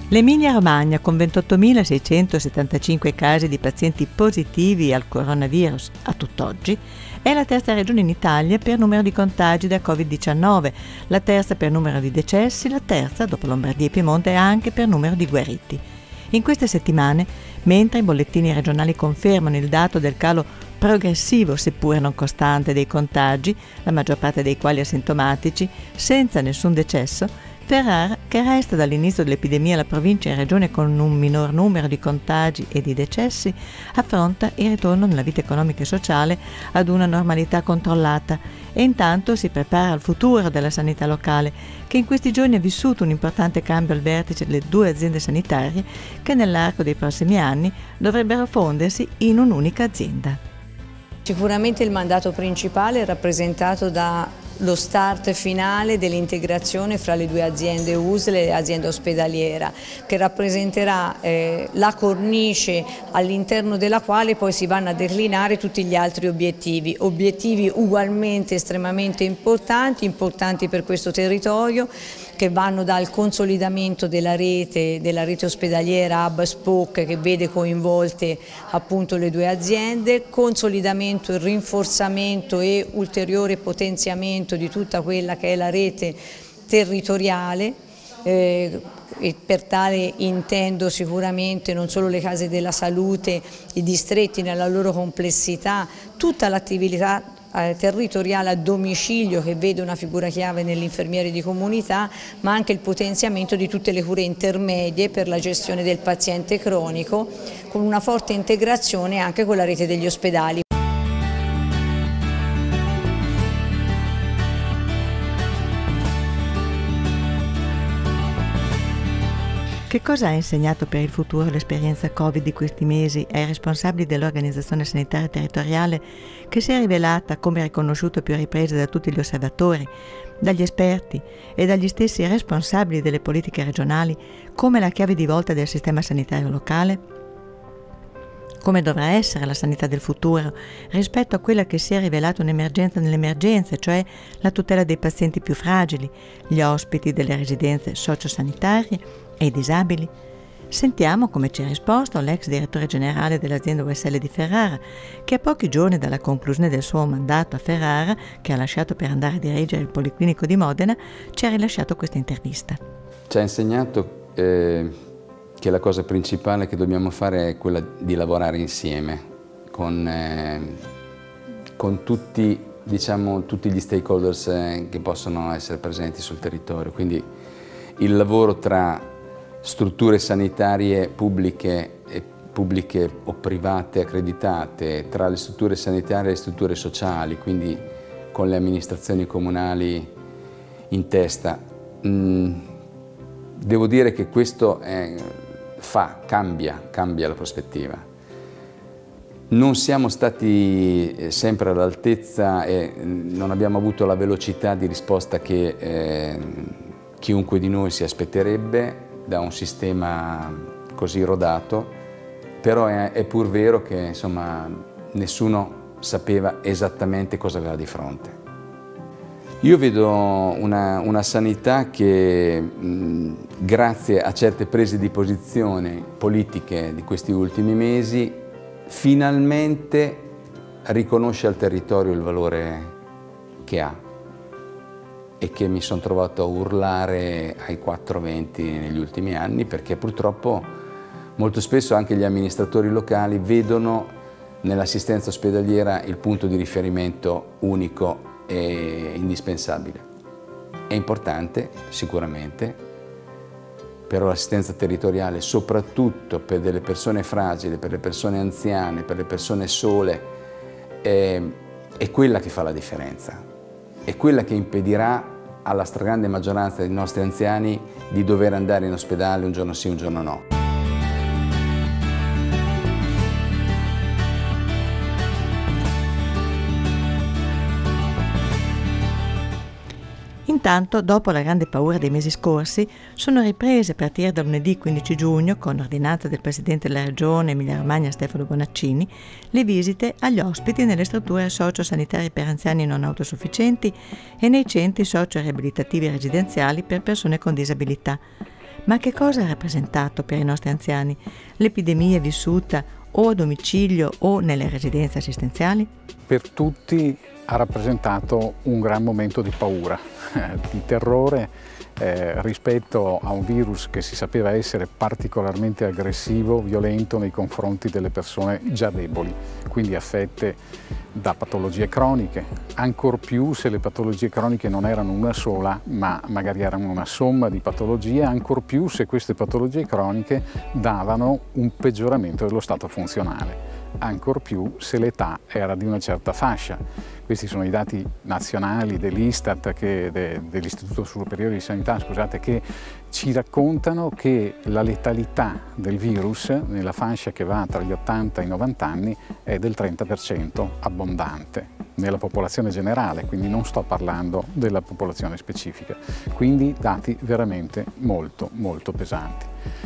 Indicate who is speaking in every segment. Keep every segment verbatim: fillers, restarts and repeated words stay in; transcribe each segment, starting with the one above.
Speaker 1: L'Emilia-Romagna, con ventottomilaseicentosettantacinque casi di pazienti positivi al coronavirus a tutt'oggi, è la terza regione in Italia per numero di contagi da covid diciannove, la terza per numero di decessi, la terza, dopo Lombardia e Piemonte, anche per numero di guariti. In queste settimane, mentre i bollettini regionali confermano il dato del calo progressivo, seppure non costante, dei contagi, la maggior parte dei quali asintomatici, senza nessun decesso, Ferrara, che resta dall'inizio dell'epidemia la provincia in regione con un minor numero di contagi e di decessi, affronta il ritorno nella vita economica e sociale ad una normalità controllata e intanto si prepara al futuro della sanità locale, che in questi giorni ha vissuto un importante cambio al vertice delle due aziende sanitarie che nell'arco dei prossimi anni dovrebbero fondersi in un'unica azienda.
Speaker 2: Sicuramente il mandato principale è rappresentato dallo start finale dell'integrazione fra le due aziende U S L e l'azienda ospedaliera, che rappresenterà eh, la cornice all'interno della quale poi si vanno a declinare tutti gli altri obiettivi, obiettivi ugualmente estremamente importanti, importanti per questo territorio, che vanno dal consolidamento della rete, della rete ospedaliera hub spoke che vede coinvolte appunto le due aziende, consolidamento, il rinforzamento e ulteriore potenziamento di tutta quella che è la rete territoriale, eh, e per tale intendo sicuramente non solo le case della salute, i distretti nella loro complessità, tutta l'attività territoriale a domicilio che vede una figura chiave nell'infermiere di comunità, ma anche il potenziamento di tutte le cure intermedie per la gestione del paziente cronico, con una forte integrazione anche con la rete degli ospedali.
Speaker 1: Che cosa ha insegnato per il futuro l'esperienza Covid di questi mesi ai responsabili dell'organizzazione sanitaria territoriale, che si è rivelata, come riconosciuto a più riprese da tutti gli osservatori, dagli esperti e dagli stessi responsabili delle politiche regionali, come la chiave di volta del sistema sanitario locale? Come dovrà essere la sanità del futuro rispetto a quella che si è rivelata un'emergenza nell'emergenza, cioè la tutela dei pazienti più fragili, gli ospiti delle residenze sociosanitarie e i disabili? Sentiamo come ci ha risposto l'ex direttore generale dell'azienda U S L di Ferrara, che a pochi giorni dalla conclusione del suo mandato a Ferrara, che ha lasciato per andare a dirigere il Policlinico di Modena, ci ha rilasciato questa intervista.
Speaker 3: Ci ha insegnato eh, che la cosa principale che dobbiamo fare è quella di lavorare insieme con, eh, con tutti, diciamo, tutti gli stakeholders eh, che possono essere presenti sul territorio. Quindi il lavoro tra strutture sanitarie pubbliche, e pubbliche o private accreditate, tra le strutture sanitarie e le strutture sociali, quindi con le amministrazioni comunali in testa. Mm, devo dire che questo è, fa, cambia, cambia la prospettiva. Non siamo stati sempre all'altezza e non abbiamo avuto la velocità di risposta che eh, chiunque di noi si aspetterebbe da un sistema così rodato, però è, è pur vero che insomma, nessuno sapeva esattamente cosa aveva di fronte. Io vedo una, una sanità che mh, grazie a certe prese di posizione politiche di questi ultimi mesi finalmente riconosce al territorio il valore che ha e che mi sono trovato a urlare ai quattro venti negli ultimi anni, perché purtroppo molto spesso anche gli amministratori locali vedono nell'assistenza ospedaliera il punto di riferimento unico e indispensabile. È importante sicuramente, però l'assistenza territoriale, soprattutto per delle persone fragili, per le persone anziane, per le persone sole, è, è quella che fa la differenza. È quella che impedirà alla stragrande maggioranza dei nostri anziani di dover andare in ospedale un giorno sì, un giorno no.
Speaker 1: Intanto, dopo la grande paura dei mesi scorsi, sono riprese a partire da lunedì quindici giugno, con ordinanza del Presidente della Regione Emilia-Romagna Stefano Bonaccini, le visite agli ospiti nelle strutture socio-sanitarie per anziani non autosufficienti e nei centri socio-riabilitativi residenziali per persone con disabilità. Ma che cosa ha rappresentato per i nostri anziani l'epidemia vissuta o a domicilio o nelle residenze assistenziali?
Speaker 4: Per tutti ha rappresentato un gran momento di paura, di terrore eh, rispetto a un virus che si sapeva essere particolarmente aggressivo, violento nei confronti delle persone già deboli, quindi affette da patologie croniche, ancor più se le patologie croniche non erano una sola, ma magari erano una somma di patologie, ancor più se queste patologie croniche davano un peggioramento dello stato funzionale, ancor più se l'età era di una certa fascia. Questi sono i dati nazionali dell'Istat, de, dell'Istituto Superiore di Sanità, scusate, che ci raccontano che la letalità del virus nella fascia che va tra gli ottanta e i novanta anni è del trenta per cento abbondante nella popolazione generale, quindi non sto parlando della popolazione specifica. Quindi dati veramente molto, molto pesanti.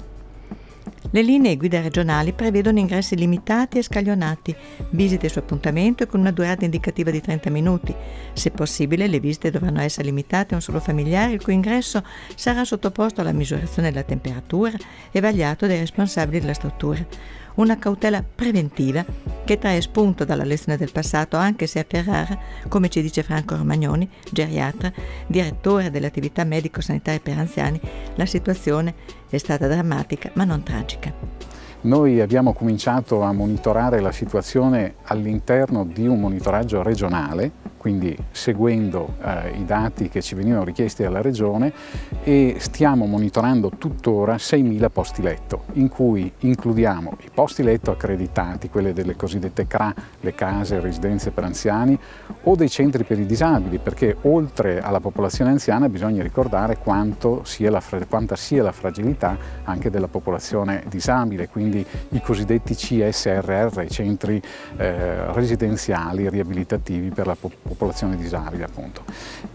Speaker 1: Le linee guida regionali prevedono ingressi limitati e scaglionati, visite su appuntamento e con una durata indicativa di trenta minuti. Se possibile, le visite dovranno essere limitate a un solo familiare, il cui ingresso sarà sottoposto alla misurazione della temperatura e vagliato dai responsabili della struttura. Una cautela preventiva che trae spunto dalla lezione del passato, anche se a Ferrara, come ci dice Franco Romagnoni, geriatra, direttore delle attività medico-sanitarie per anziani, la situazione è stata drammatica ma non tragica.
Speaker 4: Noi abbiamo cominciato a monitorare la situazione all'interno di un monitoraggio regionale, quindi seguendo eh, i dati che ci venivano richiesti dalla Regione, e stiamo monitorando tuttora seimila posti letto, in cui includiamo i posti letto accreditati, quelle delle cosiddette C R A, le case residenze per anziani, o dei centri per i disabili, perché oltre alla popolazione anziana bisogna ricordare quanto sia la, quanta sia la fragilità anche della popolazione disabile, quindi i cosiddetti C S R R, i centri eh, residenziali riabilitativi per la popolazione disabile, appunto.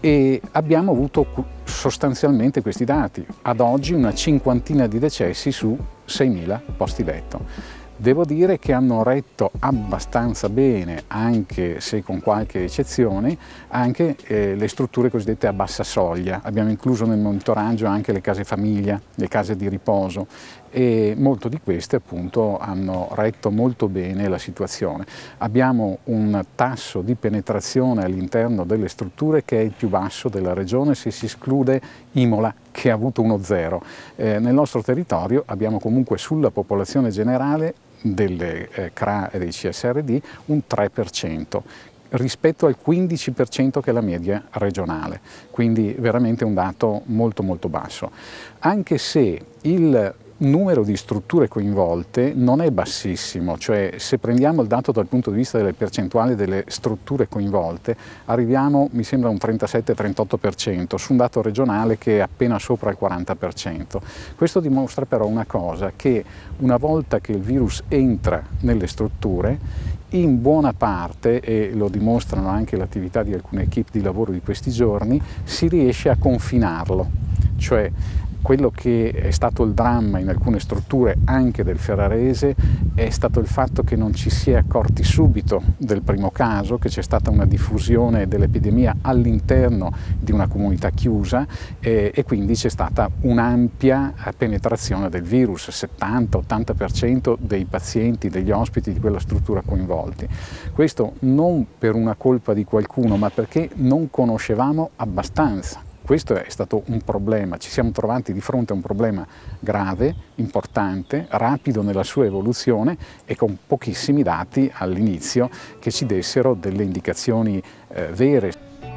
Speaker 4: E abbiamo avuto sostanzialmente questi dati, ad oggi una cinquantina di decessi su seimila posti letto. Devo dire che hanno retto abbastanza bene, anche se con qualche eccezione, anche eh, le strutture cosiddette a bassa soglia. Abbiamo incluso nel monitoraggio anche le case famiglia, le case di riposo, e molto di queste appunto hanno retto molto bene la situazione. Abbiamo un tasso di penetrazione all'interno delle strutture che è il più basso della regione, se si esclude Imola, che ha avuto uno zero. Eh, nel nostro territorio abbiamo comunque sulla popolazione generale delle eh, C R A e dei C S R D un tre per cento rispetto al quindici per cento che è la media regionale, quindi veramente un dato molto molto basso. Anche se il numero di strutture coinvolte non è bassissimo, cioè se prendiamo il dato dal punto di vista delle percentuali delle strutture coinvolte arriviamo, mi sembra, a un trentasette trentotto per cento su un dato regionale che è appena sopra il quaranta per cento. Questo dimostra però una cosa, che una volta che il virus entra nelle strutture, in buona parte, e lo dimostrano anche l'attività di alcune equip di lavoro di questi giorni, si riesce a confinarlo, cioè quello che è stato il dramma in alcune strutture anche del ferrarese è stato il fatto che non ci si è accorti subito del primo caso, che c'è stata una diffusione dell'epidemia all'interno di una comunità chiusa e, e quindi c'è stata un'ampia penetrazione del virus, settanta ottanta per cento dei pazienti, degli ospiti di quella struttura coinvolti. Questo non per una colpa di qualcuno, ma perché non conoscevamo abbastanza. Questo è stato un problema, ci siamo trovati di fronte a un problema grave, importante, rapido nella sua evoluzione e con pochissimi dati all'inizio che ci dessero delle indicazioni eh, vere.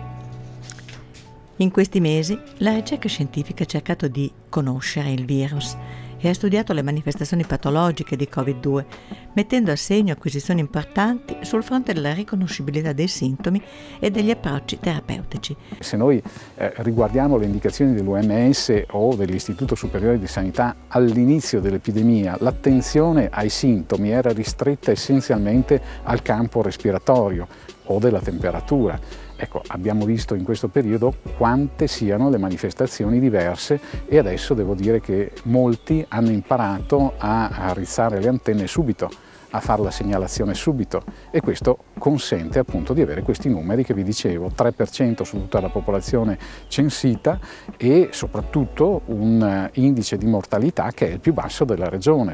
Speaker 1: In questi mesi la ricerca scientifica ha cercato di conoscere il virus e ha studiato le manifestazioni patologiche di Covid due, mettendo a segno acquisizioni importanti sul fronte della riconoscibilità dei sintomi e degli approcci terapeutici.
Speaker 4: Se noi eh, riguardiamo le indicazioni dell'O M S o dell'Istituto Superiore di Sanità all'inizio dell'epidemia, l'attenzione ai sintomi era ristretta essenzialmente al campo respiratorio o della temperatura. Ecco, abbiamo visto in questo periodo quante siano le manifestazioni diverse e adesso devo dire che molti hanno imparato a, a rizzare le antenne subito a fare la segnalazione subito, e questo consente appunto di avere questi numeri che vi dicevo, tre per cento su tutta la popolazione censita e soprattutto un indice di mortalità che è il più basso della regione.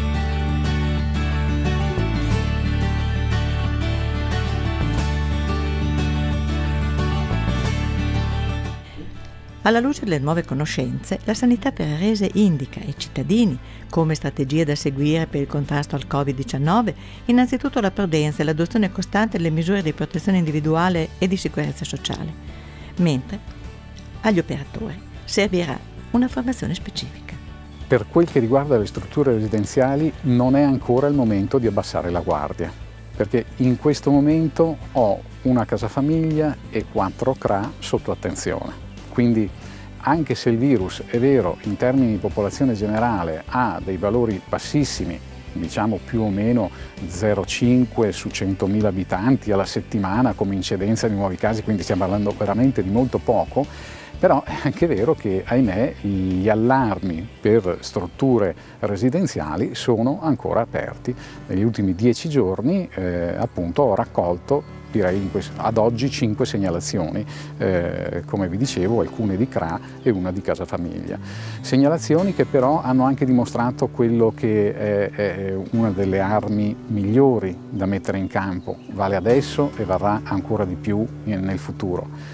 Speaker 1: Alla luce delle nuove conoscenze, la Sanità Ferrarese indica ai cittadini, come strategie da seguire per il contrasto al Covid diciannove, innanzitutto la prudenza e l'adozione costante delle misure di protezione individuale e di sicurezza sociale, mentre agli operatori servirà una formazione specifica.
Speaker 4: Per quel che riguarda le strutture residenziali non è ancora il momento di abbassare la guardia, perché in questo momento ho una casa famiglia e quattro C R A sotto attenzione. Quindi anche se il virus, è vero, in termini di popolazione generale ha dei valori bassissimi, diciamo più o meno zero virgola cinque su centomila abitanti alla settimana come incidenza di nuovi casi, quindi stiamo parlando veramente di molto poco, però è anche vero che, ahimè, gli allarmi per strutture residenziali sono ancora aperti. Negli ultimi dieci giorni eh, appunto ho raccolto, direi ad oggi, cinque segnalazioni, eh, come vi dicevo, alcune di C R A e una di casa famiglia. Segnalazioni che però hanno anche dimostrato quello che è, è una delle armi migliori da mettere in campo, vale adesso e varrà ancora di più nel futuro.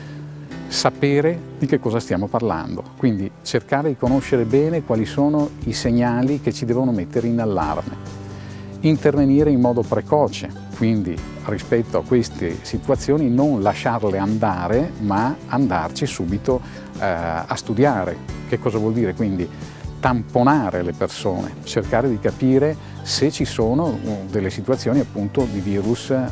Speaker 4: Sapere di che cosa stiamo parlando, quindi cercare di conoscere bene quali sono i segnali che ci devono mettere in allarme, intervenire in modo precoce, quindi rispetto a queste situazioni non lasciarle andare ma andarci subito eh, a studiare. Che cosa vuol dire? Quindi tamponare le persone, cercare di capire se ci sono delle situazioni appunto di virus eh,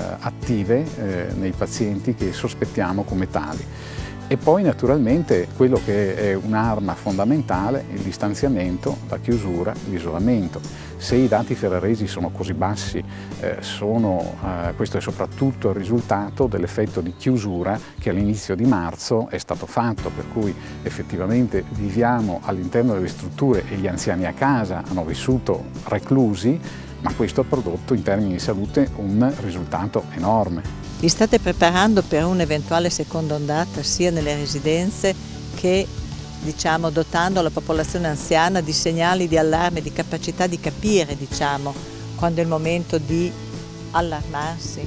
Speaker 4: attive eh, nei pazienti che sospettiamo come tali. E poi naturalmente quello che è un'arma fondamentale, il distanziamento, la chiusura, l'isolamento. Se i dati ferraresi sono così bassi, eh, sono, eh, questo è soprattutto il risultato dell'effetto di chiusura che all'inizio di marzo è stato fatto, per cui effettivamente viviamo all'interno delle strutture e gli anziani a casa hanno vissuto reclusi, ma questo ha prodotto in termini di salute un risultato enorme.
Speaker 1: Vi state preparando per un'eventuale seconda ondata sia nelle residenze che, diciamo, dotando la popolazione anziana di segnali di allarme, di capacità di capire, diciamo, quando è il momento di allarmarsi?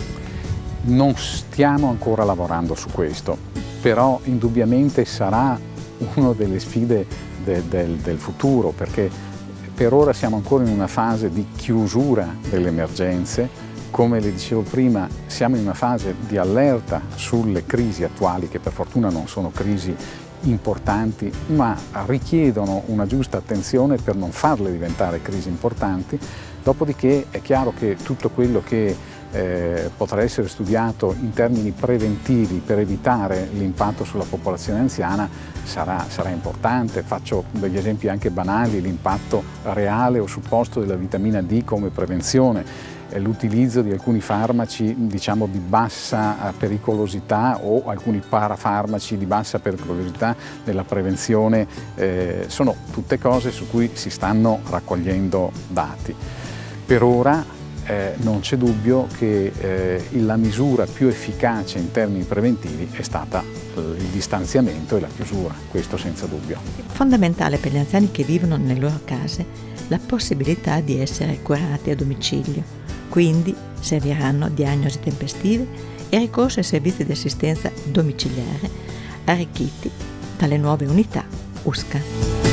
Speaker 4: Non stiamo ancora lavorando su questo, però indubbiamente sarà una delle sfide de, del, del futuro, perché per ora siamo ancora in una fase di chiusura delle emergenze. Come le dicevo prima, siamo in una fase di allerta sulle crisi attuali, che per fortuna non sono crisi importanti, ma richiedono una giusta attenzione per non farle diventare crisi importanti. Dopodiché è chiaro che tutto quello che eh, potrà essere studiato in termini preventivi per evitare l'impatto sulla popolazione anziana sarà, sarà importante. Faccio degli esempi anche banali: l'impatto reale o supposto della vitamina D come prevenzione, l'utilizzo di alcuni farmaci, diciamo, di bassa pericolosità o alcuni parafarmaci di bassa pericolosità nella prevenzione, eh, sono tutte cose su cui si stanno raccogliendo dati. Per ora eh, non c'è dubbio che eh, la misura più efficace in termini preventivi è stata eh, il distanziamento e la chiusura, questo senza dubbio.
Speaker 1: Fondamentale per gli anziani che vivono nelle loro case la possibilità di essere curati a domicilio. Quindi serviranno diagnosi tempestive e ricorso ai servizi di assistenza domiciliare arricchiti dalle nuove unità U S C A.